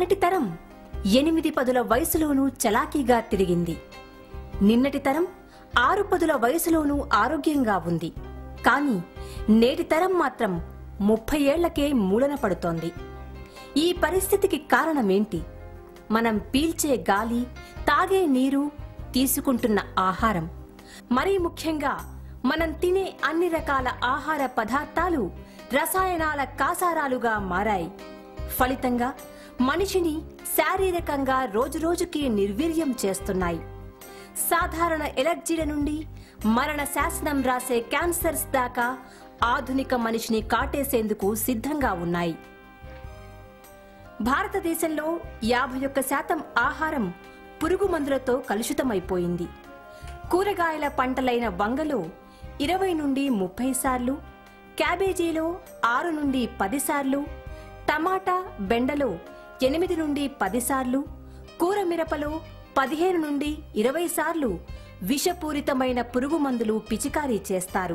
మొన్నటి తరం 8-10 వయసులోనూ చలాకీగా తిరిగింది. నిన్నటి తరం 6-10 వయసులోనూ ఆరోగ్యంగా ఉంది. కానీ నేటి తరం మాత్రం 30 ఏళ్లకే మూలన పడుతోంది. ఈ పరిస్థితికి కారణమేంటి? మనం పీల్చే గాలి, తాగే నీరు, తీసుకుంటున్న ఆహారం, మరీ ముఖ్యంగా మనం తినే అన్ని రకాల ఆహార పదార్థాలు రసాయనాల కాసారాలుగా మారాయి. ఫలితంగా మనిషిని శారీరకంగా రోజురోజుకి నిర్వీర్యం చేస్తున్నాయి. సాధారణ ఎలర్జీల నుండి మరణ శాసనం రాసే క్యాన్సర్స్ దాకా ఆధునిక మనిషిని కాటేసేందుకు సిద్ధంగా ఉన్నాయి. భారతదేశంలో 51% ఆహారం పురుగు మందులతో కలుషితమైపోయింది. కూరగాయల పంటలైన వంగలో 20-30 సార్లు, క్యాబేజీలో 6-10 సార్లు, టమాటా, బెండలో 8-10 సార్లు, కూర మిరపలో 15-20 సార్లు విషపూరితమైన పురుగు మందులు పిచికారీ చేస్తారు.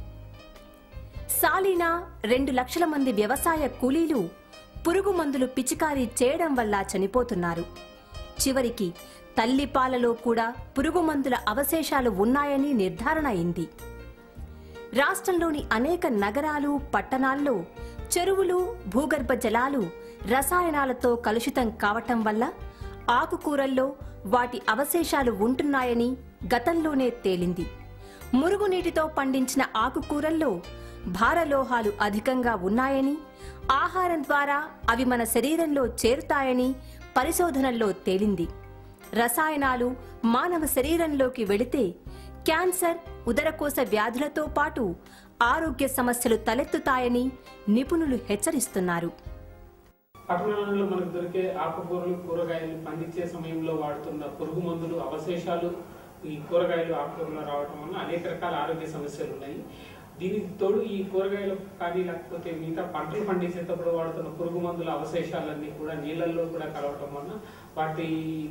సాలీనా 2 లక్షల మంది వ్యవసాయ కూలీలు పురుగు మందులు పిచికారీ చేయడం వల్ల చనిపోతున్నారు. చివరికి తల్లి పాలలో కూడా పురుగు మందుల అవశేషాలు ఉన్నాయని నిర్ధారణ అయింది. రాష్ట్రంలోని అనేక నగరాలు, పట్టణాల్లో చెరువులు, భూగర్భ జలాలు రసాయనాలతో కలుషితం కావటం వల్ల ఆకుకూరల్లో వాటి అవశేషాలు ఉంటున్నాయని గతంలోనే తేలింది. మురుగునీటితో పండించిన ఆకుకూరల్లో భారలోహాలు అధికంగా ఉన్నాయని, ఆహారం ద్వారా అవి మన శరీరంలో చేరుతాయని పరిశోధనల్లో తేలింది. రసాయనాలు మానవ శరీరంలోకి వెళితే క్యాన్సర్, ఉదరకోశ వ్యాధులతో పాటు ఆరోగ్య సమస్యలు తలెత్తుతాయని నిపుణులు హెచ్చరిస్తున్నారు. పట్టణాలలో మనకు దొరికే ఆకుకూరలు, కూరగాయలు పండించే సమయంలో వాడుతున్న పురుగు మందులు అవశేషాలు ఈ కూరగాయలు, ఆకుకూరలు రావడం వల్ల అనేక రకాల ఆరోగ్య సమస్యలు ఉన్నాయి. దీనికి తోడు ఈ కూరగాయలు కానీ లేకపోతే మిగతా పంటలు పండించేటప్పుడు వాడుతున్న పురుగు మందుల అవశేషాలన్నీ కూడా నీళ్లలో కూడా కలవటం వల్ల వాటి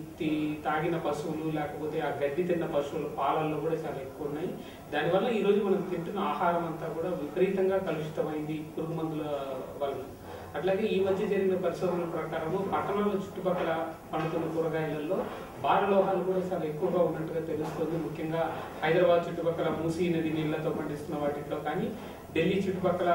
తాగిన పశువులు లేకపోతే ఆ గడ్డి తిన్న పశువుల పాలల్లో కూడా చాలా ఎక్కువ ఉన్నాయి. దానివల్ల ఈ రోజు మనం తింటున్న ఆహారం అంతా కూడా విపరీతంగా కలుషితమైంది పురుగు మందుల వల్ల. అట్లాగే ఈ మధ్య జరిగిన పరిశోధనల ప్రకారము పట్టణాల చుట్టుపక్కల పండుతున్న కూరగాయలలో భారలోహాలు కూడా చాలా ఎక్కువగా ఉన్నట్టుగా తెలుస్తుంది. ముఖ్యంగా హైదరాబాద్ చుట్టుపక్కల మూసీ నది నీళ్లతో పండిస్తున్న వాటిలో కానీ, ఢిల్లీ చుట్టుపక్కల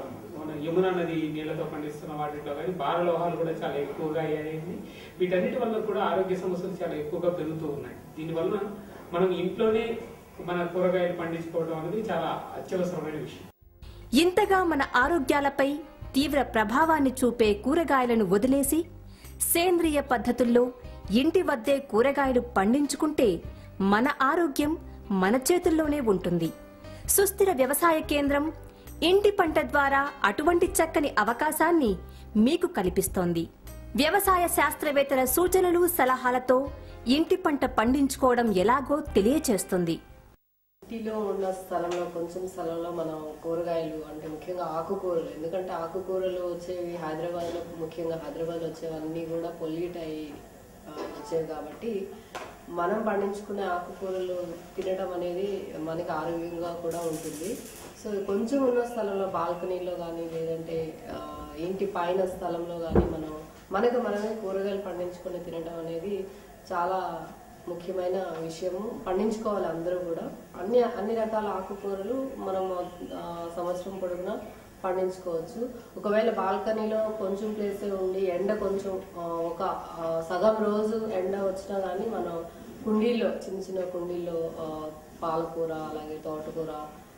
యమునా నది నీళ్లతో పండిస్తున్న వాటిలో కానీ భారలోహాలు కూడా చాలా ఎక్కువగా అయ్యాయి. వీటన్నిటి వల్ల కూడా ఆరోగ్య సమస్యలు చాలా ఎక్కువగా పెరుగుతూ ఉన్నాయి. దీనివల్ల మనం ఇంట్లోనే మన కూరగాయలు పండించుకోవడం అనేది చాలా అత్యవసరమైన విషయం. ఇంతగా మన ఆరోగ్యాలపై తీవ్ర ప్రభావాన్ని చూపే కూరగాయలను వదిలేసి సేంద్రియ పద్ధతుల్లో ఇంటి వద్దే కూరగాయలు పండించుకుంటే మన ఆరోగ్యం మన చేతుల్లోనే ఉంటుంది. సుస్థిర వ్యవసాయ కేంద్రం ఇంటి పంట ద్వారా అటువంటి చక్కని అవకాశాన్ని మీకు కల్పిస్తోంది. వ్యవసాయ శాస్త్రవేత్తల సూచనలు, సలహాలతో ఇంటి పంట పండించుకోవడం ఎలాగో తెలియచేస్తుంది. ఇంటిలో ఉన్న స్థలంలో, కొంచెం స్థలంలో మనం కూరగాయలు అంటే ముఖ్యంగా ఆకుకూరలు, ఎందుకంటే ఆకుకూరలు వచ్చేవి హైదరాబాద్లో, ముఖ్యంగా హైదరాబాద్లో వచ్చేవన్నీ కూడా పొల్యూట్ అయ్యి వచ్చేవి. కాబట్టి మనం పండించుకునే ఆకుకూరలు తినడం అనేది మనకి ఆరోగ్యంగా కూడా ఉంటుంది. సో కొంచెం ఉన్న స్థలంలో బాల్కనీలో కానీ లేదంటే ఇంటి పైన స్థలంలో కానీ మనమే కూరగాయలు పండించుకొని తినడం అనేది చాలా ముఖ్యమైన విషయము. పండించుకోవాలి అందరూ కూడా. అన్ని రకాల ఆకుకూరలు మనం సంవత్సరం పొడవునా పండించుకోవచ్చు. ఒకవేళ బాల్కనీలో కొంచెం ప్లేసే ఉండి ఎండ కొంచెం ఒక సగం రోజు ఎండ వచ్చినా కానీ మనం కుండీల్లో, చిన్న చిన్న కుండీల్లో పాలకూర, అలాగే తోటకూర,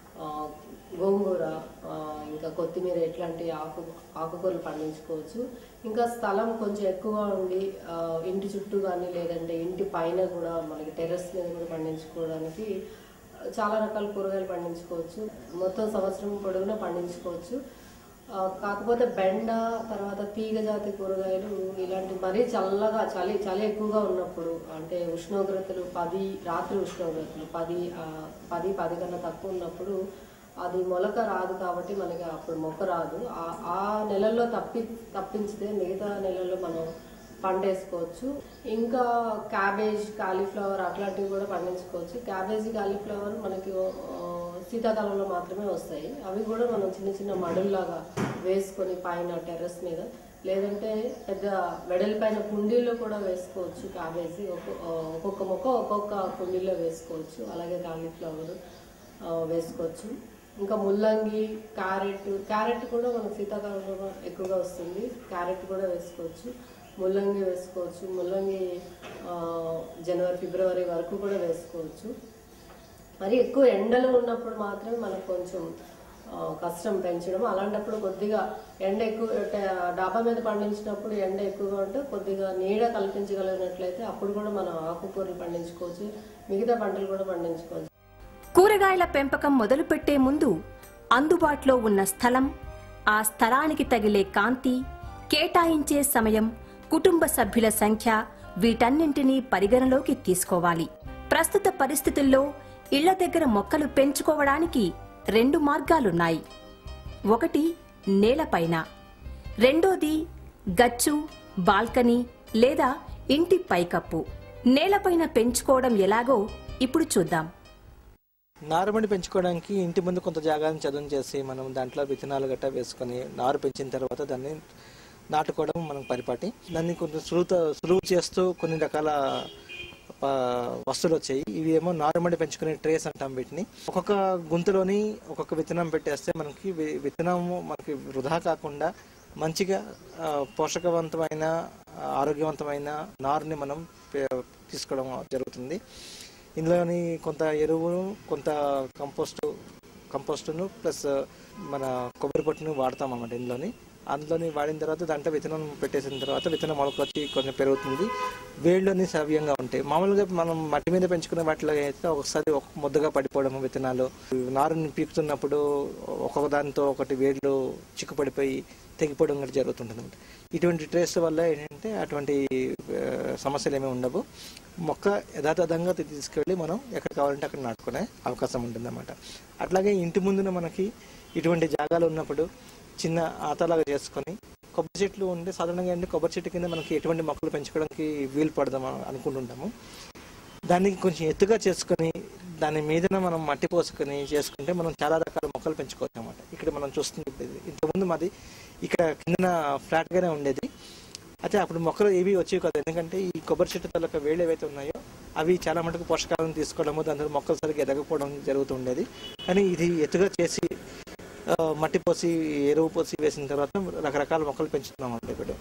గోంగూర, ఇంకా కొత్తిమీర ఇట్లాంటి ఆకుకూరలు పండించుకోవచ్చు. ఇంకా స్థలం కొంచెం ఎక్కువగా ఉండి ఇంటి చుట్టూ కానీ లేదంటే ఇంటి పైన కూడా మనకి టెర్రస్ మీద కూడా పండించుకోవడానికి చాలా రకాల కూరగాయలు పండించుకోవచ్చు. మొత్తం సంవత్సరం పొడవునా పండించుకోవచ్చు. కాకపోతే బెండ, తర్వాత తీగ జాతి కూరగాయలు ఇలాంటి మరీ చల్లగా చలి ఎక్కువగా ఉన్నప్పుడు, అంటే ఉష్ణోగ్రతలు రాత్రి ఉష్ణోగ్రతలు 10 కన్నా తక్కువ ఉన్నప్పుడు అది మొలక రాదు. కాబట్టి మనకి అప్పుడు మొక్క రాదు. ఆ నెలల్లో తప్పించితే మిగతా నెలల్లో మనం పంట వేసుకోవచ్చు. ఇంకా క్యాబేజ్, కాలీఫ్లవర్ అట్లాంటివి కూడా పండించుకోవచ్చు. క్యాబేజీ, కాలీఫ్లవర్ మనకి శీతాకాలంలో మాత్రమే వస్తాయి. అవి కూడా మనం చిన్న చిన్న మడుల్లాగా వేసుకొని పైన టెర్రస్ మీద లేదంటే పెద్ద వెడల్పైన కుండీల్లో కూడా వేసుకోవచ్చు. క్యాబేజీ ఒక్కొక్క మొక్క ఒక్కొక్క కుండీలో వేసుకోవచ్చు. అలాగే కాలీఫ్లవర్ వేసుకోవచ్చు. ఇంకా ముల్లంగి, క్యారెట్ కూడా మనకు శీతాకాలంలో ఎక్కువగా వస్తుంది. క్యారెట్ కూడా వేసుకోవచ్చు. ముల్లంగి వేసుకోవచ్చు. ముల్లంగి జనవరి ఫిబ్రవరి వరకు కూడా వేసుకోవచ్చు. మరి ఎక్కువ ఎండలు ఉన్నప్పుడు మాత్రమే మనకు కొంచెం కష్టం పెంచడం. అలాంటప్పుడు కొద్దిగా ఎండ ఎక్కువ, డాబా మీద పండించినప్పుడు ఎండ ఎక్కువగా ఉంటే కొద్దిగా నీడ కల్పించగలిగినట్లయితే అప్పుడు కూడా మనం ఆకుకూరలు పండించుకోవచ్చు. మిగతా పంటలు కూడా పండించుకోవచ్చు. కూరగాయల పెంపకం మొదలుపెట్టే ముందు అందుబాటులో ఉన్న స్థలం, ఆ స్థలానికి తగిలే కాంతి, కేటాయించే సమయం, కుటుంబ సభ్యుల సంఖ్య వీటన్నింటినీ పరిగణలోకి తీసుకోవాలి. ప్రస్తుత పరిస్థితుల్లో ఇళ్ల దగ్గర మొక్కలు పెంచుకోవడానికి 2 మార్గాలున్నాయి. ఒకటి నేలపైన, రెండోది గచ్చు, బాల్కనీ లేదా ఇంటి పైకప్పు. నేలపైన పెంచుకోవడం ఎలాగో ఇప్పుడు చూద్దాం. నారుమడి పెంచుకోవడానికి ఇంటి ముందు కొంత జాగాన్ని చదును చేసి మనం దాంట్లో విత్తనాలు గట్టా వేసుకొని నారు పెంచిన తర్వాత దాన్ని నాటుకోవడం మనం పరిపాటి. దాన్ని కొంచెం సులువు చేస్తూ కొన్ని రకాల వస్తువులు వచ్చాయి. ఇవి ఏమో నారుమడి పెంచుకునే ట్రేస్ అంటాం వీటిని. ఒక్కొక్క గుంతలోని ఒక్కొక్క విత్తనం పెట్టేస్తే మనకి విత్తనము మనకి వృధా కాకుండా మంచిగా పోషకవంతమైన ఆరోగ్యవంతమైన నారుని మనం తీసుకోవడం జరుగుతుంది. ఇందులోని కొంత ఎరువును, కొంత కంపోస్టును ప్లస్ మన కొబ్బరి పొట్టును వాడతాం అన్నమాట. అందులోని వాడిన తర్వాత దాంట్లో విత్తనం పెట్టేసిన తర్వాత విత్తనం మొలకొచ్చి కొంచెం పెరుగుతుంది. వేళ్ళని సవ్యంగా ఉంటాయి. మామూలుగా మనం మట్టి మీద పెంచుకునే వాటిలో అయితే ఒకసారి ఒక ముద్దగా పడిపోవడం, విత్తనాలు నారుని పీకుతున్నప్పుడు ఒక్కొక్క దానితో ఒకటి వేళ్ళు చిక్కుపడిపోయి తెగిపోవడం కూడా జరుగుతుంటుంది. ఇటువంటి ట్రేస్ వల్ల ఏంటంటే అటువంటి సమస్యలు ఏమీ ఉండవు. మొక్క యథాతథంగా తీసుకెళ్ళి మనం ఎక్కడ కావాలంటే అక్కడ నాటుకునే అవకాశం ఉంటుందన్నమాట. అట్లాగే ఇంటి ముందున మనకి ఇటువంటి జాగాలు ఉన్నప్పుడు చిన్న ఆతలాగా చేసుకొని కొబ్బరి చెట్లు ఉంటే సాధారణంగా అంటే కొబ్బరి చెట్టు కింద మనకి ఎటువంటి మొక్కలు పెంచుకోవడానికి వీలు పడదాం అనుకుంటుంటాము. దానికి కొంచెం ఎత్తుగా చేసుకొని దాని మీదన మనం మట్టి పోసుకొని చేసుకుంటే మనం చాలా రకాల మొక్కలు పెంచుకోవచ్చు అన్నమాట. ఇక్కడ మనం చూస్తుంది ఇంతకుముందు మాది ఇక్కడ కిందన ఫ్లాట్గానే ఉండేది. అయితే అప్పుడు మొక్కలు ఏవి వచ్చేవి కాదు. ఎందుకంటే ఈ కొబ్బరి చెట్టు తలక వేళ్ళు ఏవైతే ఉన్నాయో అవి చాలా మటుకు పోషకాలను తీసుకోవడము, దాంట్లో మొక్కలు సరిగ్గా ఎదగకపోవడం జరుగుతుండేది. కానీ ఇది ఎత్తుగా చేసి మట్టి పోసి ఎరువు పోసి వేసిన తర్వాత రకరకాల మొక్కలు పెంచుతున్నాం అంటే ఇప్పుడు.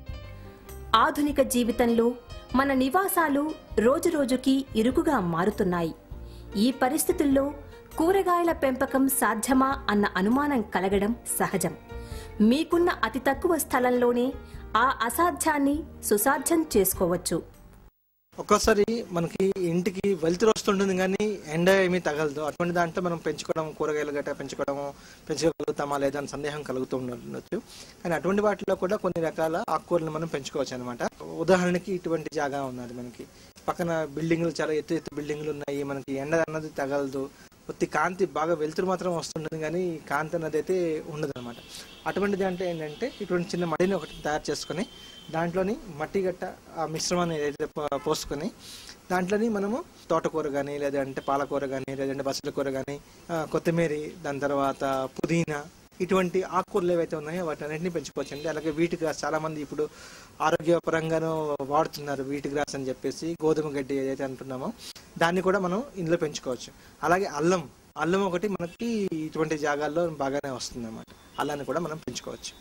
ఆధునిక జీవితంలో మన నివాసాలు రోజురోజుకి ఇరుకుగా మారుతున్నాయి. ఈ పరిస్థితుల్లో కూరగాయల పెంపకం సాధ్యమా అన్న అనుమానం కలగడం సహజం. మీకున్న అతి తక్కువ స్థలంలోనే ఆ అసాధ్యాన్ని సుసాధ్యం చేసుకోవచ్చు. ఒక్కోసారి మనకి ఇంటికి వెలుతురు వస్తుంటుంది కానీ ఎండ ఏమీ తగలదు. అటువంటి దాంట్లో మనం పెంచుకోవడం, కూరగాయలు గట్రా పెంచుకోగలుగుతామా లేదా అని సందేహం కలుగుతూ ఉండొచ్చు. కానీ అటువంటి వాటిలో కూడా కొన్ని రకాల ఆకుకూరలు మనం పెంచుకోవచ్చు అనమాట. ఉదాహరణకి ఇటువంటి జాగా ఉన్నది మనకి పక్కన బిల్డింగ్లు, చాలా ఎత్తు బిల్డింగ్లు ఉన్నాయి. మనకి ఎండ అన్నది తగలదు. కొద్ది కాంతి బాగా వెలుతురు మాత్రం వస్తుంటుంది కానీ కాంతి అన్నది అయితే ఉండదు అనమాట. అటువంటి దాంట్లో ఏంటంటే ఇటువంటి చిన్న మడిని ఒకటి తయారు చేసుకొని దాంట్లోని మట్టి గట్ట ఆ మిశ్రమాన్ని ఏదైతే పోసుకొని దాంట్లోని మనము తోటకూర కానీ లేదంటే పాలకూర కానీ లేదంటే బచ్చల కూర కానీ కొత్తిమీర, దాని తర్వాత పుదీనా, ఇటువంటి ఆకుకూరలు ఏవైతే ఉన్నాయో వాటి అన్నింటినీ పెంచుకోవచ్చండి. అలాగే వీట్ గ్రాస్ చాలా మంది ఇప్పుడు ఆరోగ్యపరంగానూ వాడుతున్నారు. వీట్ గ్రాస్ అని చెప్పేసి గోధుమ గడ్డి ఏదైతే అంటున్నామో దాన్ని కూడా మనం ఇందులో పెంచుకోవచ్చు. అలాగే అల్లం ఒకటి మనకి ఇటువంటి జాగాల్లో బాగానే వస్తుంది అన్నమాట. అల్లాన్ని కూడా మనం పెంచుకోవచ్చు.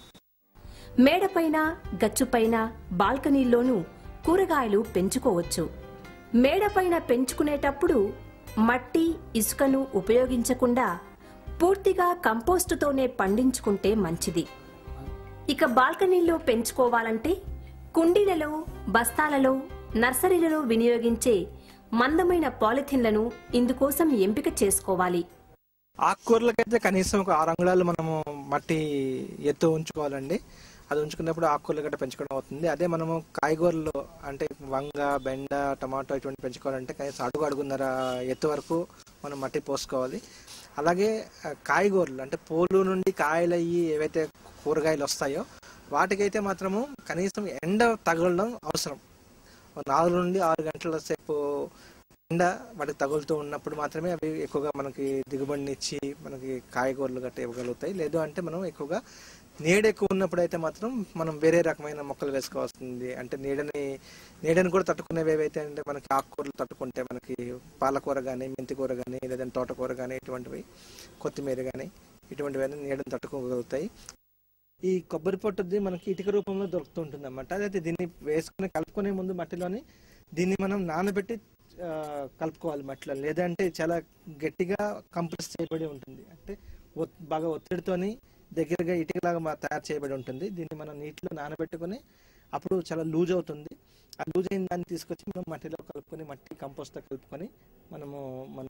మేడపైన, గచ్చుపైన, బాల్కనీల్లోనూ కూరగాయలు పెంచుకోవచ్చు. మేడపైన పెంచుకునేటప్పుడు మట్టి, ఇసుకను ఉపయోగించకుండా పూర్తిగా కంపోస్టుతోనే పండించుకుంటే మంచిది. ఇక బాల్కనీల్లో పెంచుకోవాలంటే కుండీలలో, బస్తాలలో, నర్సరీలలో వినియోగించే మందమైన పాలిథిన్లను ఇందుకోసం ఎంపిక చేసుకోవాలి. ఆకుకూరలకైతే కనీసం ఒక 6 అంగుళాలు మనము మట్టి ఎత్తు ఉంచుకోవాలండి. అది ఉంచుకున్నప్పుడు ఆకుకూరలు గట్రా పెంచుకోవడం అవుతుంది. అదే మనము కాయగూరలు అంటే వంగ, బెండ, టమాటో ఇటువంటి పెంచుకోవాలంటే కనీసం అడుగున్నర ఎత్తు వరకు మనం మట్టి పోసుకోవాలి. అలాగే కాయగూరలు అంటే పూలు నుండి కాయలు అయ్యి ఏవైతే కూరగాయలు వస్తాయో వాటికైతే మాత్రము కనీసం ఎండ తగలడం అవసరం. 4 నుండి 6 గంటల సేపు ఎండ వాటికి తగులుతూ ఉన్నప్పుడు మాత్రమే అవి ఎక్కువగా మనకి దిగుబడిని ఇచ్చి మనకి కాయగూరలు గట్రా ఇవ్వగలుగుతాయి. లేదు అంటే మనం ఎక్కువగా నీడ ఎక్కువ ఉన్నప్పుడు అయితే మాత్రం మనం వేరే రకమైన మొక్కలు వేసుకోవాల్సింది. అంటే నీడని కూడా తట్టుకునేవి ఏవైతే అంటే మనకి ఆకుకూరలు తట్టుకుంటే మనకి పాలకూర కానీ, మెంతి కూర కానీ, లేదంటే తోటకూర కానీ, ఇటువంటివి కొత్తిమీర కానీ ఇటువంటివన్నీ నీడని తట్టుకోగలుగుతాయి. ఈ కొబ్బరి పొట్టుది మనకి ఇటుక రూపంలో దొరుకుతుంటుంది అన్నమాట. అదైతే దీన్ని వేసుకుని కలుపుకునే ముందు మట్టిలోని దీన్ని మనం నానబెట్టి కలుపుకోవాలి మట్టిలో. లేదంటే చాలా గట్టిగా కంప్రెస్ చేయబడి ఉంటుంది. అంటే బాగా ఒత్తిడితోని దగ్గరగా ఇటుకలాగా తయారు చేయబడి ఉంటుంది. దీన్ని మనం నీటిలో నానబెట్టుకుని అప్పుడు చాలా లూజ్ అవుతుంది. ఆ లూజ్ అయిన దాన్ని తీసుకొచ్చి మనం మట్టిలో కలుపుకొని మట్టి కంపోస్ట్తో కలుపుకొని మనము మన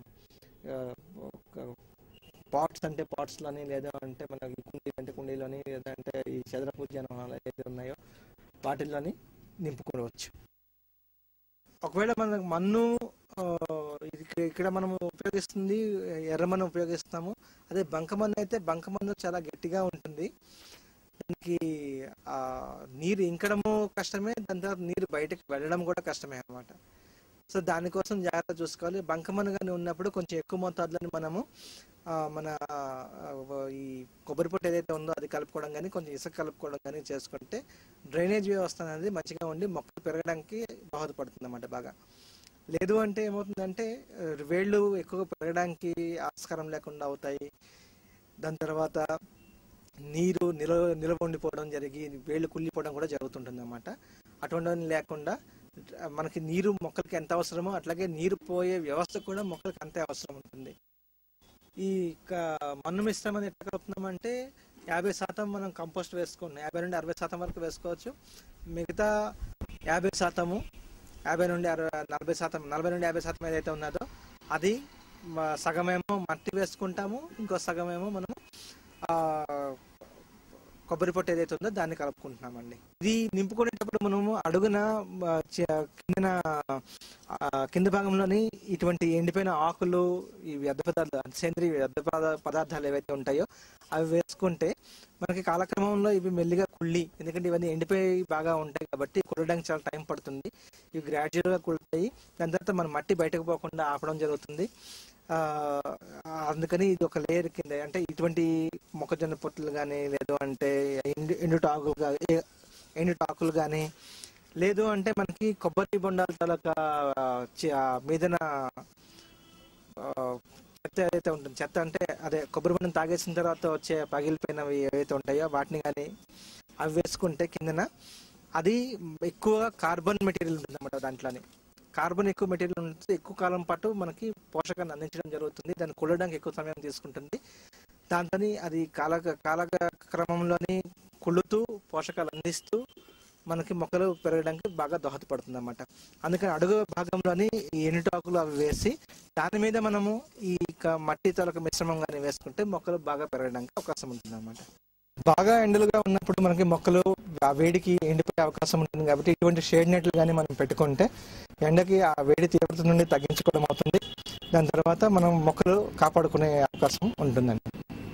పాట్స్ అంటే పాట్స్లోని, లేదా అంటే మన కుండీ అంటే కుండీలోని, లేదంటే ఈ చదరపు జనాలు ఏదైతే ఉన్నాయో వాటిల్లోని నింపుకోవచ్చు. ఒకవేళ మనకు మన్ను ఇక్కడ మనం ఉపయోగిస్తుంది ఎర్రమన్ను ఉపయోగిస్తాము. అదే బంకమన్ను అయితే బంకమన్ను చాలా గట్టిగా ఉంటుంది. దానికి నీరు ఇంకడము కష్టమే, దాని తర్వాత నీరు బయటకు వెళ్ళడం కూడా కష్టమే అన్నమాట. సో దానికోసం జాగ్రత్త చూసుకోవాలి. బంకమన్ను కానీ ఉన్నప్పుడు కొంచెం ఎక్కువ మోతాదులో మనము మన ఈ కొబ్బరి పొట్టు ఏదైతే ఉందో అది కలుపుకోవడం కానీ, కొంచెం ఇసుక కలుపుకోవడం కానీ చేసుకుంటే డ్రైనేజ్ వ్యవస్థ అనేది మంచిగా ఉండి మొక్కలు పెరగడానికి దోహదపడుతుంది అన్నమాట బాగా. లేదు అంటే ఏమవుతుందంటే వేళ్ళు ఎక్కువగా పెరగడానికి ఆస్కారం లేకుండా అవుతాయి. దాని తర్వాత నీరు నిలవ ఉండిపోవడం జరిగి వేళ్ళు కుళ్ళిపోవడం కూడా జరుగుతుంటుంది అన్నమాట. అటువంటివన్నీ లేకుండా మనకి నీరు మొక్కలకి ఎంత అవసరమో అట్లాగే నీరు పోయే వ్యవస్థ కూడా మొక్కలకి అంతే అవసరం ఉంటుంది. ఈ మన్ను మిశ్రమం ఎట్లా కలుపుతున్నామంటే 50% మనం కంపోస్ట్ వేసుకున్నాం. 50 నుండి 60% వరకు వేసుకోవచ్చు. మిగతా 50%, 50 నుండి 40%, 40 నుండి 50% ఏదైతే ఉన్నదో అది సగమేమో మట్టి వేసుకుంటాము, ఇంకో సగమేమో మనము కొబ్బరి పొట్టు ఏదైతే ఉందో దాన్ని కలుపుకుంటున్నామండి. ఇది నింపుకునేటప్పుడు మనము అడుగున కింద భాగంలోని ఇటువంటి ఎండిపోయిన ఆకులు, ఈ వ్యర్థ పదార్థాలు, సేంద్రీయ వ్యర్థ పదార్థాలు ఏవైతే ఉంటాయో అవి వేసుకుంటే మనకి కాలక్రమంలో ఇవి మెల్లిగా కుళ్ళి, ఎందుకంటే ఇవన్నీ ఎండిపోయి బాగా ఉంటాయి కాబట్టి కుళ్ళడానికి చాలా టైం పడుతుంది. ఇవి గ్రాడ్యువల్గా కుళ్ళుతాయి. దాని తర్వాత మన మట్టి బయటకు పోకుండా ఆపడం జరుగుతుంది. అందుకని ఇది ఒక లేయర్ కింద, అంటే ఇటువంటి మొక్కజొన్న పొట్టులు కానీ, లేదు అంటే ఎండుటాకులు కానీ, లేదు అంటే మనకి కొబ్బరి బొండాల తలక మీదన చెత్త ఏదైతే ఉంటుంది, చెత్త అంటే అదే కొబ్బరి బొండం తాగేసిన తర్వాత వచ్చే పగిలిపోయినవి ఏవైతే ఉంటాయో వాటిని కానీ అవి వేసుకుంటే కిందన అది ఎక్కువ కార్బన్ మెటీరియల్ ఉంటుంది అన్నమాట. దాంట్లోని కార్బన్ ఎక్కువ మెటీరియల్ ఉంటుంది. ఎక్కువ కాలం పాటు మనకి పోషకాన్ని అందించడం జరుగుతుంది. దాన్ని కుళ్ళడానికి ఎక్కువ సమయం తీసుకుంటుంది. దాంతో అది కాలక్రమంలోని కుళ్ళుతూ పోషకాలు అందిస్తూ మనకి మొక్కలు పెరగడానికి బాగా దోహదపడుతుంది అన్నమాట. అందుకని అడుగు భాగంలోని ఈ ఎండుటాకులు అవి వేసి దాని మీద మనము ఈ మట్టి తొలక మిశ్రమం కానీ వేసుకుంటే మొక్కలు బాగా పెరగడానికి అవకాశం ఉంటుంది అన్నమాట. బాగా ఎండలుగా ఉన్నప్పుడు మనకి మొక్కలు ఆ వేడికి ఎండిపోయే అవకాశం ఉంటుంది కాబట్టి ఇటువంటి షేడ్ నెట్లు కానీ మనం పెట్టుకుంటే ఎండకి ఆ వేడి తీవ్రత నుండి తగ్గించుకోవడం అవుతుంది. దాని తర్వాత మనం మొక్కలు కాపాడుకునే అవకాశం ఉంటుందండి.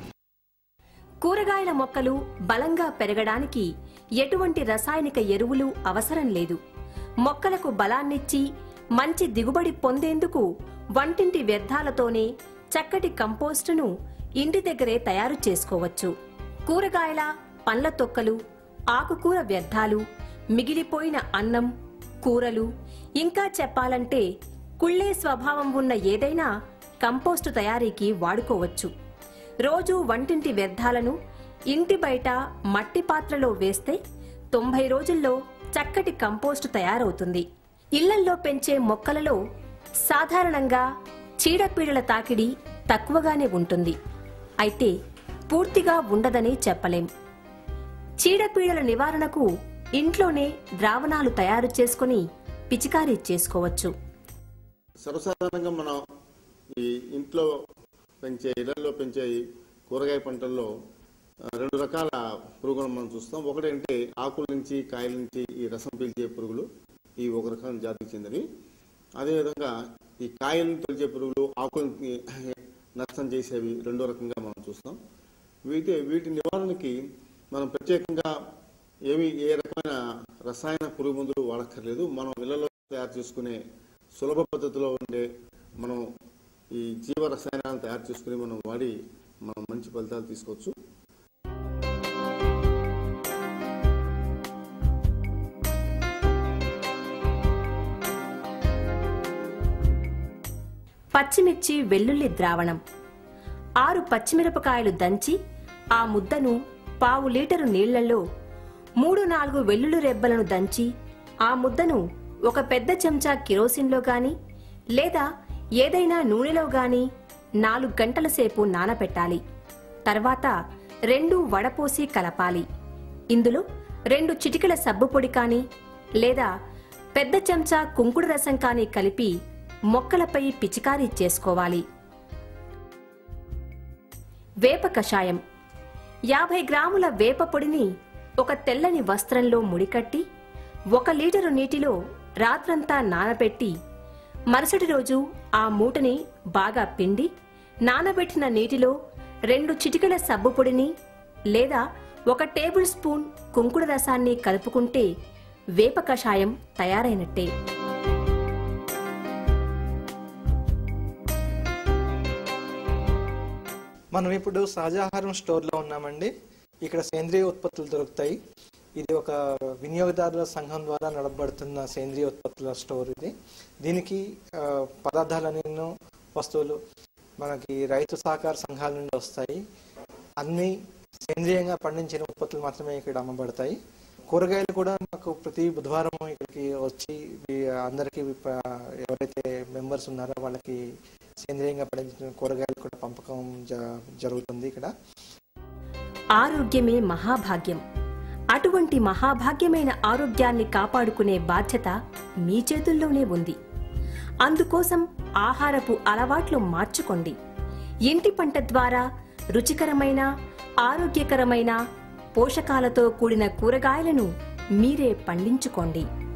కూరగాయల మొక్కలు బలంగా పెరగడానికి ఎటువంటి రసాయనిక ఎరువులు అవసరం లేదు. మొక్కలకు బలాన్నిచ్చి మంచి దిగుబడి పొందేందుకు వంటింటి వ్యర్థాలతోనే చక్కటి కంపోస్టును ఇంటి దగ్గరే తయారు చేసుకోవచ్చు. కూరగాయల, పండ్ల తొక్కలు, ఆకుకూర వ్యర్థాలు, మిగిలిపోయిన అన్నం, కూరలు, ఇంకా చెప్పాలంటే కుళ్ళే స్వభావం ఉన్న ఏదైనా కంపోస్టు తయారీకి వాడుకోవచ్చు. రోజూ వంటింటి వ్యర్థాలను ఇంటి బయట మట్టి పాత్రలో వేస్తే 90 రోజుల్లో చక్కటి కంపోస్టు తయారవుతుంది. ఇళ్లల్లో పెంచే మొక్కలలో సాధారణంగా చీడపీడల తాకిడి తక్కువగానే ఉంటుంది. అయితే పూర్తిగా ఉండదని చెప్పలేం. చీడపీడల నివారణకు ఇంట్లోనే ద్రావణాలు తయారు చేసుకుని పిచికారీ చేసుకోవచ్చు. సర్వసాధారణంగా మనం ఈ ఇంట్లో ఇళ్లలో పెంచే కూరగాయ పంటల్లో 2 రకాల పురుగులను మనం చూస్తాం. ఒకటంటే ఆకుల నుంచి, కాయల నుంచి ఈ రసం పీల్చే పురుగులు, ఈ ఒక రకం జాతికి చెందినవి. అదేవిధంగా ఈ కాయలను తొలిచే పురుగులు, ఆకులని నష్టం చేసేవి 2వ రకంగా మనం చూస్తాం. వీటి నివారణకి మనం ప్రత్యేకంగా ఏ రకమైన రసాయన పురుగు మందులు వాడక్కర్లేదు. మనం ఇళ్లలో తయారు చేసుకునే సులభ పద్ధతిలో ఉండే మనం ఈ జీవ రసాయనాలను తయారు చేసుకుని మనం వాడి మనం మంచి ఫలితాలు తీసుకోవచ్చు. పచ్చిమిర్చి వెల్లుల్లి ద్రావణం, 6 పచ్చిమిరపకాయలు దంచి ఆ ముద్దను పావు లీటరు నీళ్లలో 3-4 వెల్లుల్లి రెబ్బలను దంచి ఆ ముద్దను ఒక పెద్ద చెంచా కిరోసిన్లో గాని లేదా ఏదైనా నూనెలో గాని 4 గంటల సేపు నానబెట్టాలి. తర్వాత 2 వడపోసి కలపాలి. ఇందులో 2 చిటికెల సబ్బు పొడి కాని లేదా పెద్ద చెంచా కుంకుడు రసం కాని కలిపి మొక్కలపై పిచికారీ చేసుకోవాలి. వేప కషాయం, 50 గ్రాముల వేప పొడిని ఒక తెల్లని వస్త్రంలో ముడికట్టి 1 లీటరు నీటిలో రాత్రంతా నానబెట్టి మరుసటి రోజు ఆ మూటని బాగా పిండి నానబెట్టిన నీటిలో 2 చిటికెల సబ్బు పొడిని లేదా 1 టేబుల్ స్పూన్ కుంకుడు రసాన్ని కలుపుకుంటే వేప కషాయం తయారైనట్టే. మనం ఇప్పుడు సహజాహారం స్టోర్లో ఉన్నామండి. ఇక్కడ సేంద్రియ ఉత్పత్తులు దొరుకుతాయి. ఇది ఒక వినియోగదారుల సంఘం ద్వారా నడపబడుతున్న సేంద్రియ ఉత్పత్తుల స్టోర్ ఇది. దీనికి పదార్థాలన్నీ వస్తువులు మనకి రైతు సహకార సంఘాల నుండి వస్తాయి. అన్ని సేంద్రియంగా పండించిన ఉత్పత్తులు మాత్రమే ఇక్కడ అమ్మబడతాయి. కూరగాయలు కూడా మాకు ప్రతి బుధవారం ఇక్కడికి వచ్చి అందరికీ ఎవరైతే మెంబర్స్ ఉన్నారో వాళ్ళకి సేంద్రియంగా పండించిన కూరగాయలు కూడా పంపకం జరుగుతుంది ఇక్కడ. ఆరోగ్యమే మహాభాగ్యం. అటువంటి మహాభాగ్యమైన ఆరోగ్యాన్ని కాపాడుకునే బాధ్యత మీ చేతుల్లోనే ఉంది. అందుకోసం ఆహారపు అలవాట్లు మార్చుకోండి. ఇంటి పంట ద్వారా రుచికరమైన, ఆరోగ్యకరమైన, పోషకాలతో కూడిన కూరగాయలను మీరే పండించుకోండి.